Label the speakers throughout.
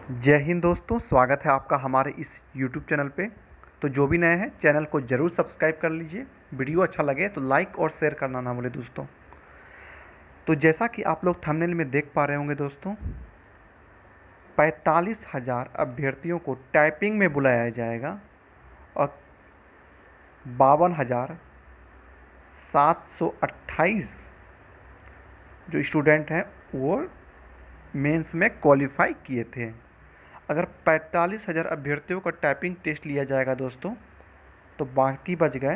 Speaker 1: जय हिंद दोस्तों, स्वागत है आपका हमारे इस YouTube चैनल पे। तो जो भी नए हैं चैनल को ज़रूर सब्सक्राइब कर लीजिए। वीडियो अच्छा लगे तो लाइक और शेयर करना ना भूले दोस्तों। तो जैसा कि आप लोग थंबनेल में देख पा रहे होंगे दोस्तों, 45,000 अभ्यर्थियों को टाइपिंग में बुलाया जाएगा और 52,728 जो स्टूडेंट हैं वो मेंस में क्वालिफाई किए थे। अगर 45,000 अभ्यर्थियों का टाइपिंग टेस्ट लिया जाएगा दोस्तों, तो बाकी बच गए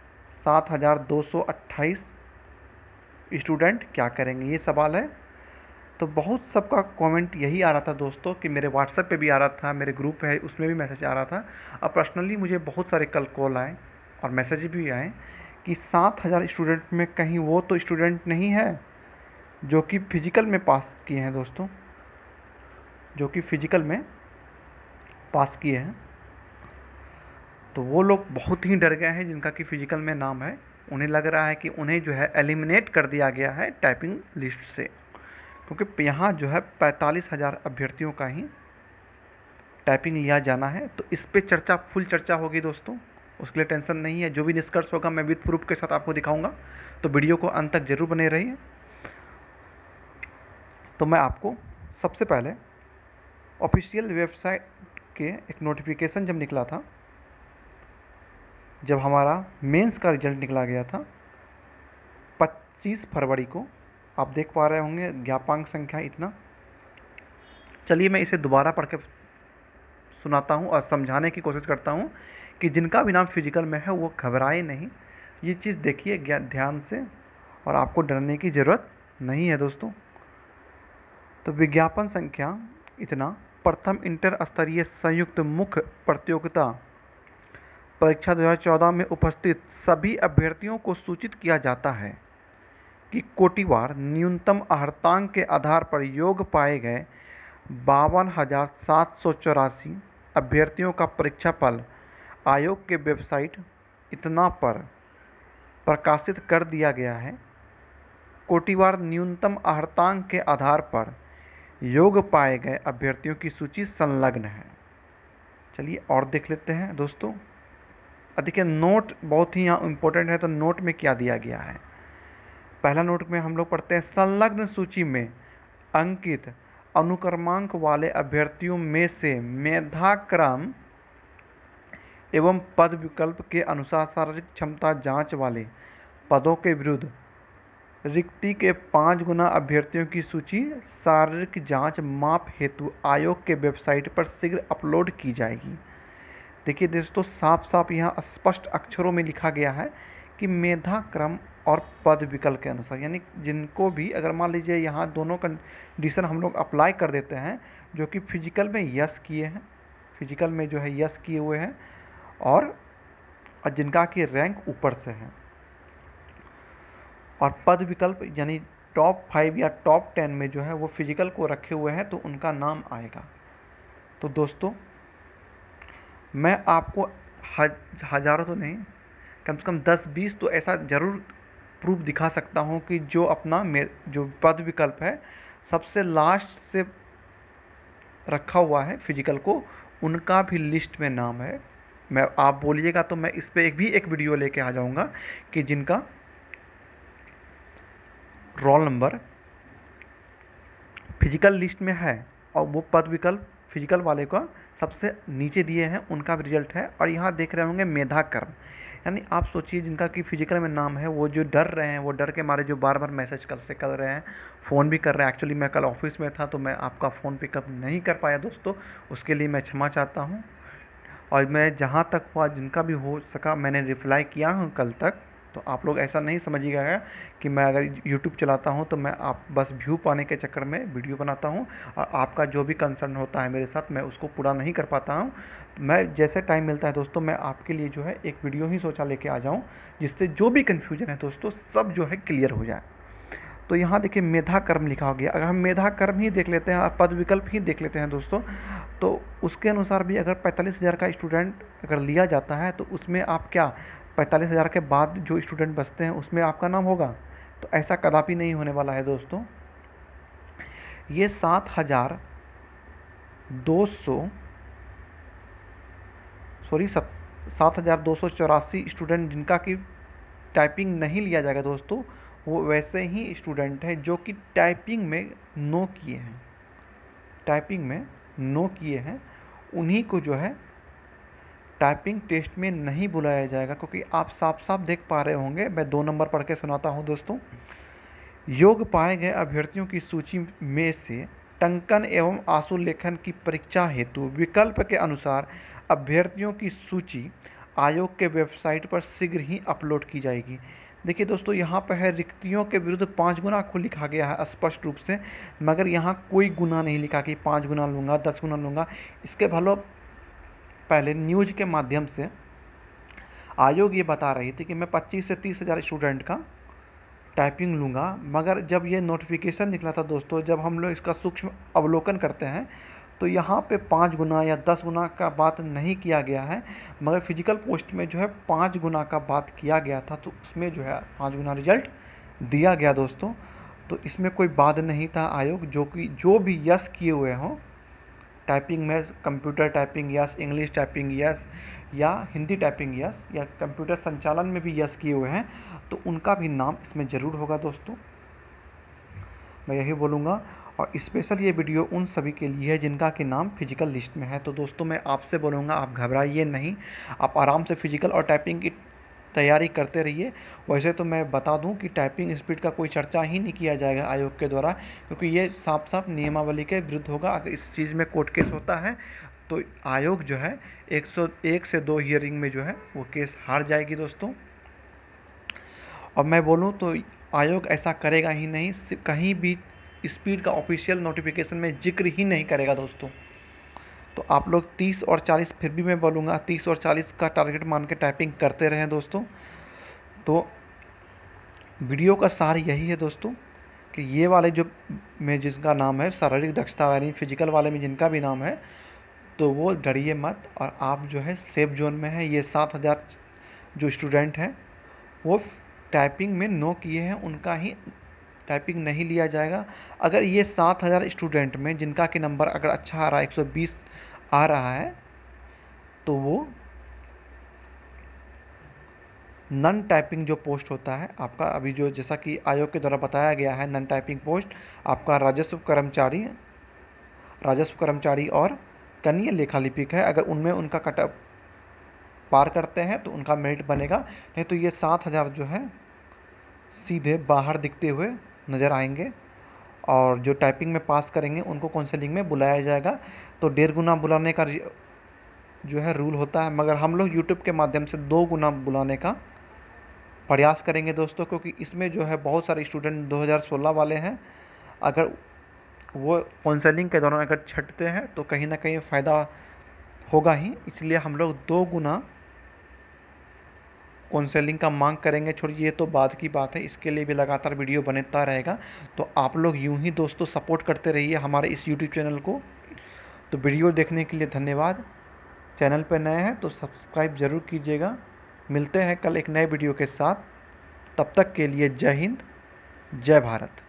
Speaker 1: 7,228 स्टूडेंट क्या करेंगे, ये सवाल है। तो बहुत सबका कमेंट यही आ रहा था दोस्तों कि मेरे व्हाट्सएप पे भी आ रहा था, मेरे ग्रुप है उसमें भी मैसेज आ रहा था, और पर्सनली मुझे बहुत सारे कल कॉल आए और मैसेज भी आए कि 7,000 स्टूडेंट में कहीं वो तो स्टूडेंट नहीं है जो कि फिजिकल में पास किए हैं दोस्तों, जो कि फिजिकल में पास किए हैं। तो वो लोग बहुत ही डर गए हैं जिनका कि फिजिकल में नाम है। उन्हें लग रहा है कि उन्हें जो है एलिमिनेट कर दिया गया है टाइपिंग लिस्ट से, क्योंकि यहाँ जो है 45,000 अभ्यर्थियों का ही टाइपिंग लिया जाना है। तो इस पे चर्चा, फुल चर्चा होगी दोस्तों, उसके लिए टेंशन नहीं है। जो भी निष्कर्ष होगा मैं विद प्रूफ के साथ आपको दिखाऊंगा, तो वीडियो को अंत तक जरूर बने रहिए। तो मैं आपको सबसे पहले ऑफिशियल वेबसाइट के एक नोटिफिकेशन जब निकला था, जब हमारा मेंस का रिजल्ट निकला गया था 25 फरवरी को, आप देख पा रहे होंगे ज्ञापांक संख्या इतना। चलिए मैं इसे दोबारा पढ़ के सुनाता हूँ और समझाने की कोशिश करता हूँ कि जिनका भी नाम फिजिकल में है वो घबराए नहीं। ये चीज़ देखिए ध्यान से, और आपको डरने की ज़रूरत नहीं है दोस्तों। तो विज्ञापन संख्या इतना, प्रथम इंटर स्तरीय संयुक्त मुख्य प्रतियोगिता परीक्षा 2014 में उपस्थित सभी अभ्यर्थियों को सूचित किया जाता है कि कोटिवार न्यूनतम अर्हतांक के आधार पर योग्य पाए गए 52,784 अभ्यर्थियों का परीक्षा फल आयोग के वेबसाइट इतना पर प्रकाशित कर दिया गया है। कोटिवार न्यूनतम अर्हतांक के आधार पर योग्य पाए गए अभ्यर्थियों की सूची संलग्न है। चलिए और देख लेते हैं दोस्तों। देखिए नोट बहुत ही यहाँ इम्पोर्टेंट है, तो नोट में क्या दिया गया है। पहला नोट में हम लोग पढ़ते हैं, संलग्न सूची में अंकित अनुक्रमांक वाले अभ्यर्थियों में से मेधाक्रम एवं पद विकल्प के अनुसार शारीरिक क्षमता जांच वाले पदों के विरुद्ध रिक्ति के 5 गुना अभ्यर्थियों की सूची शारीरिक जांच माप हेतु आयोग के वेबसाइट पर शीघ्र अपलोड की जाएगी। देखिए दोस्तों, साफ साफ यहाँ स्पष्ट अक्षरों में लिखा गया है कि मेधा क्रम और पद विकल्प के अनुसार, यानी जिनको भी अगर मान लीजिए यहाँ दोनों कंडीशन हम लोग अप्लाई कर देते हैं, जो कि फिजिकल में यस किए हैं, फिजिकल में जो है यस किए हुए हैं, और जिनका कि रैंक ऊपर से है, और पद विकल्प यानी टॉप 5 या टॉप 10 में जो है वो फिजिकल को रखे हुए हैं, तो उनका नाम आएगा। तो दोस्तों मैं आपको हज़ारों तो नहीं, कम से कम 10-20 तो ऐसा ज़रूर प्रूफ दिखा सकता हूँ कि जो अपना जो पद विकल्प है सबसे लास्ट से रखा हुआ है फिजिकल को, उनका भी लिस्ट में नाम है। मैं, आप बोलिएगा तो मैं इस पर एक वीडियो लेके आ जाऊँगा कि जिनका रोल नंबर फिजिकल लिस्ट में है और वो पद विकल्प फिजिकल वाले का सबसे नीचे दिए हैं, उनका भी रिजल्ट है। और यहाँ देख रहे होंगे मेधाक्रम, यानी आप सोचिए जिनका कि फिजिकल में नाम है, वो जो डर रहे हैं, वो डर के मारे जो बार बार मैसेज कर रहे हैं, फ़ोन भी कर रहे हैं। एक्चुअली मैं कल ऑफिस में था तो मैं आपका फ़ोन पिकअप नहीं कर पाया दोस्तों, उसके लिए मैं क्षमा चाहता हूँ। और मैं जहाँ तक हुआ, जिनका भी हो सका, मैंने रिप्लाई किया हूँ कल तक। तो आप लोग ऐसा नहीं समझिएगा कि मैं अगर यूट्यूब चलाता हूँ तो मैं आप बस व्यू पाने के चक्कर में वीडियो बनाता हूँ और आपका जो भी कंसर्न होता है मेरे साथ मैं उसको पूरा नहीं कर पाता हूँ। मैं जैसे टाइम मिलता है दोस्तों, मैं आपके लिए जो है एक वीडियो ही सोचा लेके आ जाऊँ, जिससे जो भी कन्फ्यूजन है दोस्तों सब जो है क्लियर हो जाए। तो यहाँ देखिए मेधा कर्म लिखा हो गया। अगर हम मेधा कर्म ही देख लेते हैं और पद विकल्प ही देख लेते हैं दोस्तों, तो उसके अनुसार भी अगर 45,000 का स्टूडेंट अगर लिया जाता है तो उसमें आप क्या 45,000 के बाद जो स्टूडेंट बचते हैं उसमें आपका नाम होगा? तो ऐसा कदापि नहीं होने वाला है दोस्तों। ये 7,000 7,284 स्टूडेंट जिनका कि टाइपिंग नहीं लिया जाएगा दोस्तों, वो वैसे ही स्टूडेंट हैं जो कि टाइपिंग में नो किए हैं, उन्हीं को जो है टाइपिंग टेस्ट में नहीं बुलाया जाएगा। क्योंकि आप साफ साफ देख पा रहे होंगे, मैं 2 नंबर पढ़ के सुनाता हूँ दोस्तों। योग्य पाए गए अभ्यर्थियों की सूची में से टंकन एवं आंसू लेखन की परीक्षा हेतु विकल्प के अनुसार अभ्यर्थियों की सूची आयोग के वेबसाइट पर शीघ्र ही अपलोड की जाएगी। देखिए दोस्तों, यहाँ पर है रिक्तियों के विरुद्ध 5 गुना को लिखा गया है स्पष्ट रूप से, मगर यहाँ कोई गुना नहीं लिखा कि 5 गुना लूँगा, 10 गुना लूँगा। इसके भलो पहले न्यूज के माध्यम से आयोग ये बता रही थी कि मैं 25 से 30 हज़ार स्टूडेंट का टाइपिंग लूँगा, मगर जब ये नोटिफिकेशन निकला था दोस्तों, जब हम लोग इसका सूक्ष्म अवलोकन करते हैं तो यहाँ पे 5 गुना या 10 गुना का बात नहीं किया गया है, मगर फिजिकल पोस्ट में जो है 5 गुना का बात किया गया था। तो उसमें जो है 5 गुना रिजल्ट दिया गया दोस्तों। तो इसमें कोई बात नहीं था। आयोग जो भी यस किए हुए हों टाइपिंग में, computer typing yes, English typing yes, या हिंदी टाइपिंग यस, या कंप्यूटर संचालन में भी यस किए हुए हैं, तो उनका भी नाम इसमें ज़रूर होगा दोस्तों, मैं यही बोलूँगा। और स्पेशल ये वीडियो उन सभी के लिए है जिनका कि नाम फिजिकल लिस्ट में है। तो दोस्तों, मैं आपसे बोलूँगा, आप घबराइए नहीं, आप आराम से फिजिकल और टाइपिंग की तैयारी करते रहिए। वैसे तो मैं बता दूं कि टाइपिंग स्पीड का कोई चर्चा ही नहीं किया जाएगा आयोग के द्वारा, क्योंकि ये साफ साफ नियमावली के विरुद्ध होगा। अगर इस चीज़ में कोर्ट केस होता है तो आयोग जो है 101 से 2 हियरिंग में जो है वो केस हार जाएगी दोस्तों। और मैं बोलूँ तो आयोग ऐसा करेगा ही नहीं, कहीं भी स्पीड का ऑफिशियल नोटिफिकेशन में जिक्र ही नहीं करेगा दोस्तों। तो आप लोग 30 और 40, फिर भी मैं बोलूँगा 30 और 40 का टारगेट मान के टाइपिंग करते रहें दोस्तों। तो वीडियो का सार यही है दोस्तों कि ये वाले जो में जिसका नाम है शारीरिक दक्षता यानी फिजिकल वाले में जिनका भी नाम है, तो वो डरिए मत, और आप जो है सेफ जोन में है। ये 7,000 जो स्टूडेंट हैं वो टाइपिंग में नो किए हैं, उनका ही टाइपिंग नहीं लिया जाएगा। अगर ये 7,000 स्टूडेंट में जिनका कि नंबर अगर अच्छा आ रहा है, 120 आ रहा है, तो वो नन टाइपिंग जो पोस्ट होता है आपका, अभी जो जैसा कि आयोग के द्वारा बताया गया है, नन टाइपिंग पोस्ट आपका राजस्व कर्मचारी और कनीय लेखा लिपिक है। अगर उनमें उनका कट पार करते हैं तो उनका मेरिट बनेगा, नहीं तो ये 7,000 जो है सीधे बाहर दिखते हुए नज़र आएंगे। और जो टाइपिंग में पास करेंगे उनको काउंसलिंग में बुलाया जाएगा। तो 1.5 गुना बुलाने का जो है रूल होता है, मगर हम लोग यूट्यूब के माध्यम से 2 गुना बुलाने का प्रयास करेंगे दोस्तों, क्योंकि इसमें जो है बहुत सारे स्टूडेंट 2016 वाले हैं। अगर वो काउंसलिंग के दौरान अगर छटते हैं तो कहीं ना कहीं फ़ायदा होगा ही, इसलिए हम लोग 2 गुना काउंसलिंग का मांग करेंगे। छोड़िए, ये तो बाद की बात है, इसके लिए भी लगातार वीडियो बनता रहेगा। तो आप लोग यूं ही दोस्तों सपोर्ट करते रहिए हमारे इस यूट्यूब चैनल को। तो वीडियो देखने के लिए धन्यवाद। चैनल पर नए हैं तो सब्सक्राइब ज़रूर कीजिएगा। मिलते हैं कल एक नए वीडियो के साथ, तब तक के लिए जय हिंद, जय भारत।